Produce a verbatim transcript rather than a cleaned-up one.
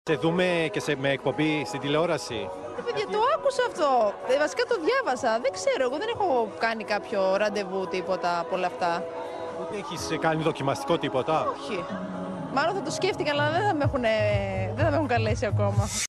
Σε δούμε και σε, με εκπομπή στην τηλεόραση. Ε, παιδιά, το άκουσα αυτό. Ε, βασικά το διάβασα. Δεν ξέρω, εγώ δεν έχω κάνει κάποιο ραντεβού τίποτα από όλα αυτά. Ούτε έχεις κάνει δοκιμαστικό τίποτα. Όχι. Μάλλον θα το σκέφτηκα, αλλά δεν θα με έχουν, δεν θα με έχουν καλέσει ακόμα.